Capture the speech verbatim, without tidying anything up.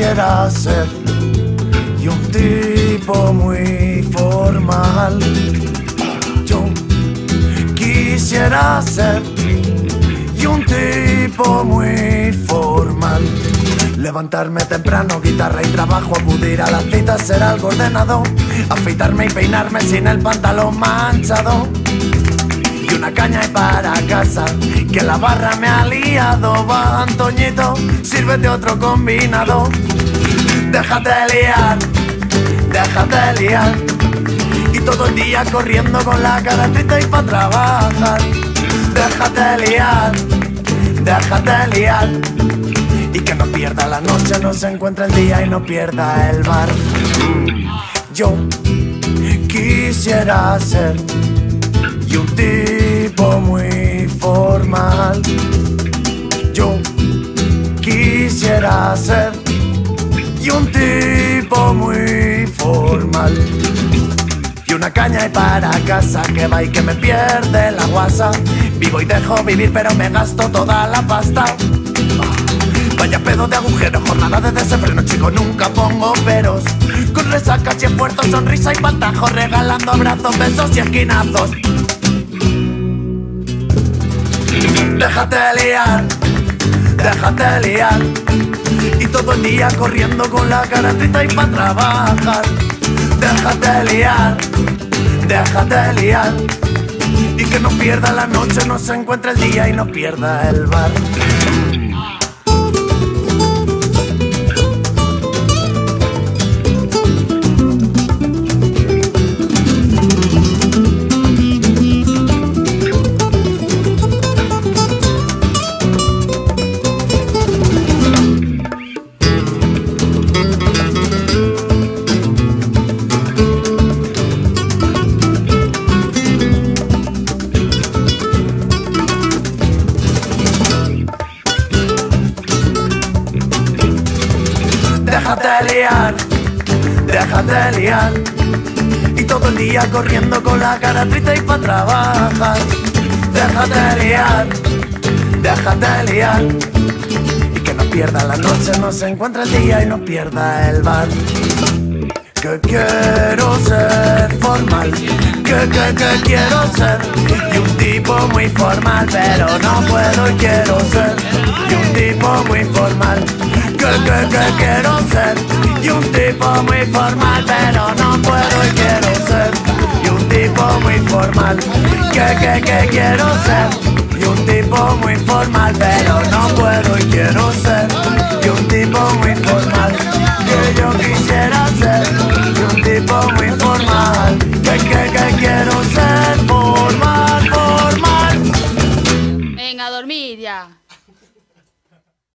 quisiera ser y un tipo muy formal. Yo quisiera ser y un tipo muy formal. Levantarme temprano, guitarra y trabajo, acudir a las citas, ser algo ordenado, afeitarme y peinarme sin el pantalón manchado. Y una caña y para casa, que la barra me ha liado. Va, Antoñito, sírvete otro combinado. Déjate liar, déjate liar. Y todo el día corriendo con la cara triste y pa' trabajar. Déjate liar, déjate liar. Y que no pierda la noche, no se encuentre el día y no pierda el bar. Yo quisiera ser y un tipo muy formal. Yo quisiera ser y un tipo muy formal. Y una caña y para casa, que va y que me pierde la guasa. Vivo y dejo vivir pero me gasto toda la pasta. Vaya pedo de agujero, jornada de desenfreno, chico, nunca pongo peros. Con resacas y esfuerzos, sonrisa y pantajos, regalando abrazos, besos y esquinazos. Déjate liar, déjate liar. Y todo el día corriendo con la cara triste y pa' trabajar. Déjate liar, déjate liar. Y que no pierda la noche, no se encuentre el día y no pierda el bar. Déjate liar, déjate liar. Y todo el día corriendo con la cara triste y pa' trabajar. Déjate liar, déjate liar. Y que no pierda la noche, no se encuentre el día y no pierda el bar. Que quiero ser formal, que, que, que quiero ser y un tipo muy formal, pero no puedo y quiero ser y un tipo muy formal. Que, que, que quiero ser y un tipo muy formal, pero no puedo y quiero ser y un tipo muy formal. Que, que, que quiero ser y un tipo muy formal, pero no puedo y quiero ser.